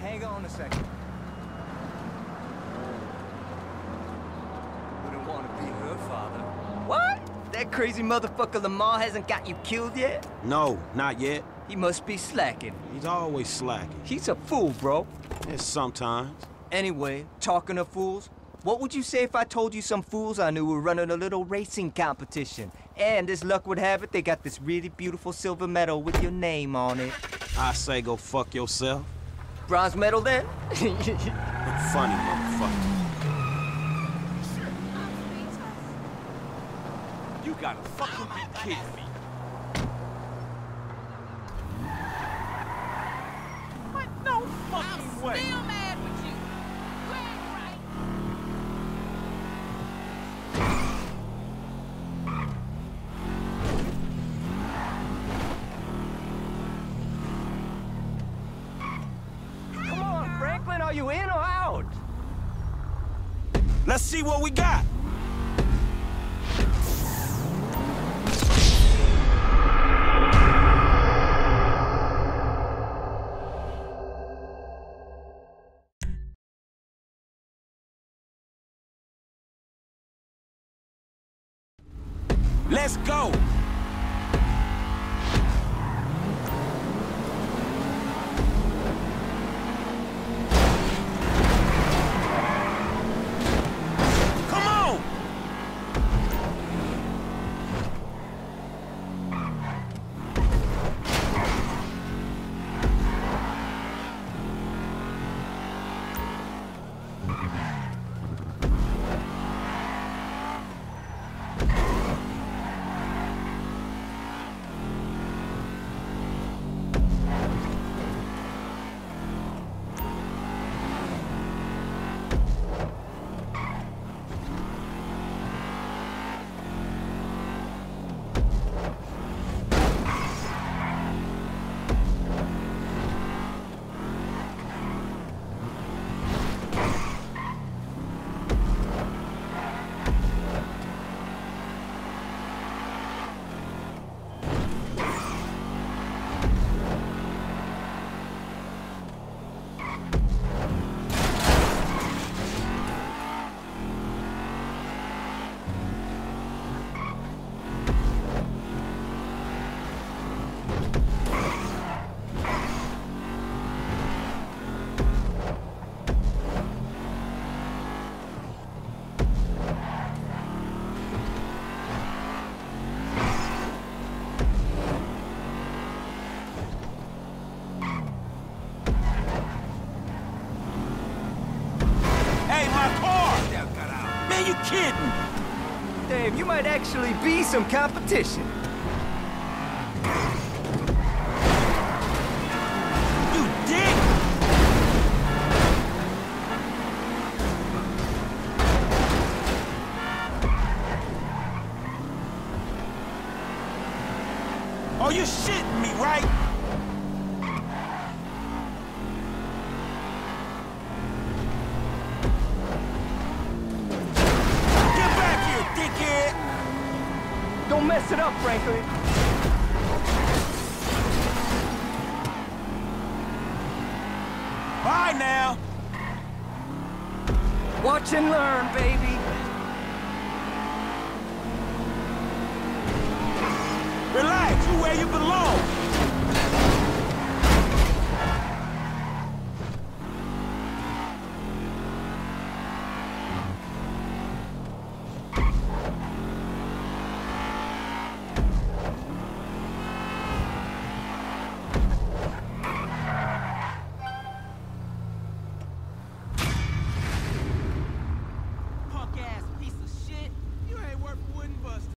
hang on a second. Wouldn't want to be her father. What? That crazy motherfucker Lamar hasn't got you killed yet? No, not yet. He must be slacking. He's always slacking. He's a fool, bro. Yes, sometimes. Anyway, talking of fools, what would you say if I told you some fools I knew were running a little racing competition? And as luck would have it, they got this really beautiful silver medal with your name on it. I say go fuck yourself. Bronze medal then? Funny motherfucker. You gotta fucking be kidding me. What? No fucking way. I'm still mad with you. You ain't right. Come on, Franklin, are you in or out? Let's see what we got. Let's go! Come on! Man, you kidding? Dave, you might actually be some competition. You dick! Oh, you shitting me, right? Don't mess it up, Franklin. Bye now. Watch and learn, baby. Relax, you where you belong.